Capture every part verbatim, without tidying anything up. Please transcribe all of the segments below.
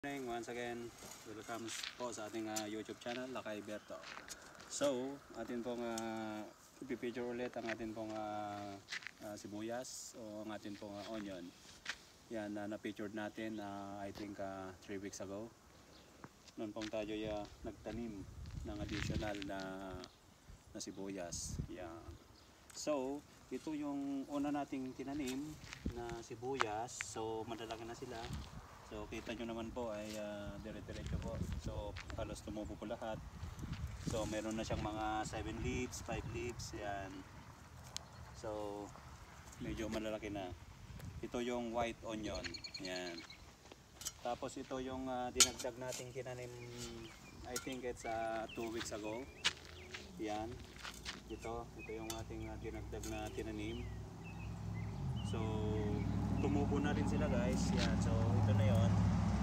Morning, once again, welcome po sa ating uh, YouTube channel, Lakay Berto. So, atin pong uh, ipipicture ulit ang atin pong uh, uh, sibuyas o ang atin pong uh, onion. Yan, uh, na-pictured natin uh, I think three uh, weeks ago. Noon pong tayo uh, nagtanim ng additional na, na sibuyas. Yan. So, ito yung una nating tinanim na sibuyas. So, madalaki na sila. So kita nyo naman po ay uh, dire-diretso po. So halos tumubo po lahat. So meron na siyang mga seven leaves, five leaves, yan. So medyo malalaki na. Ito yung white onion, yan. Tapos ito yung uh, dinagdag nating tinanim, I think it's uh, two weeks ago. Yan. Ito, ito yung ating uh, dinagdag na tinanim. So tumubo na rin sila guys. Yan. So ito na yon.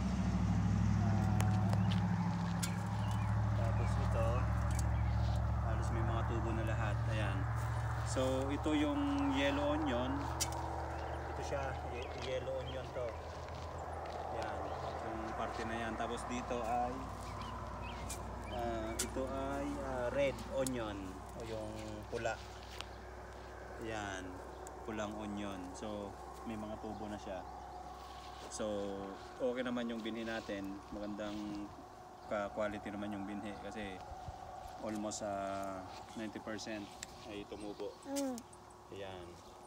Uh, tapos ito halos may mga tubo na lahat. Ayan. So ito yung yellow onion. Ito siya, yellow onion to. Yan. Yung parte na yan. Tapos dito ay uh, ito ay uh, red onion o yung pula. Yan, pulang onion. So may mga tubo na siya. So okay naman yung binhi natin, magandang ka-quality naman yung binhi kasi almost uh, ninety percent ay tumubo. Ayan.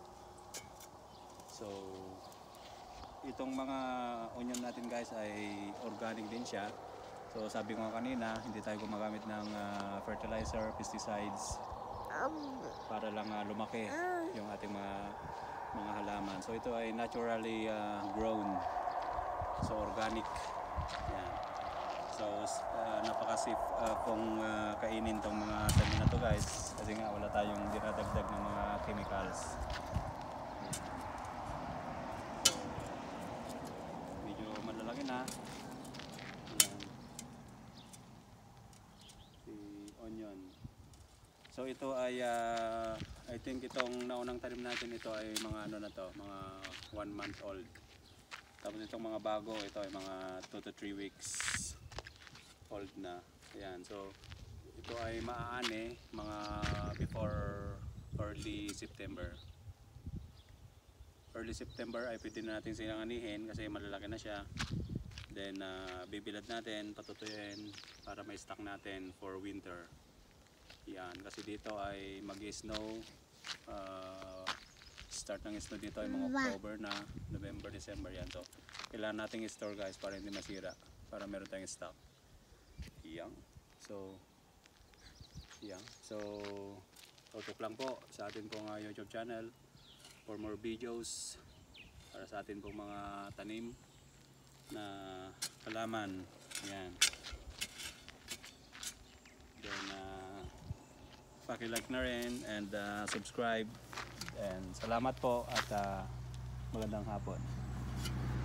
So itong mga onion natin guys ay organic din siya. So sabi ko kanina, hindi tayo gumagamit ng uh, fertilizer, pesticides para lang uh, lumaki yung ating mga mga halaman. So ito ay naturally uh, grown. So organic. Yan. So uh, napaka-safe uh, kung uh, kainin tong mga tanim na to guys. Kasi nga wala tayong dinadagdag ng mga chemicals. Yan. So medyo malalaki na. Yan. Si onion. So ito ay uh, I think itong naunang tanim natin ito ay mga ano na to, mga one month old. Tapos itong mga bago, ito ay mga two to three weeks old na. Ayan, so ito ay maaani mga before early September. Early September ay pwede na natin silang anihin kasi malalaki na siya. Then uh, bibilad natin, patutuyuin para may stock natin for winter. Yan, kasi dito ay mag-snow. Uh, start ng snow dito ay mga October na, November, December yan. So kailangan nating i-store guys para hindi masira, para meron tayong stock. Yan. So yan. So tutok lang po sa atin pong uh, YouTube channel for more videos para sa atin pong mga tanim na halaman. Yan. Then uh, paki-like na rin and uh, subscribe, and salamat po at uh, magandang hapon.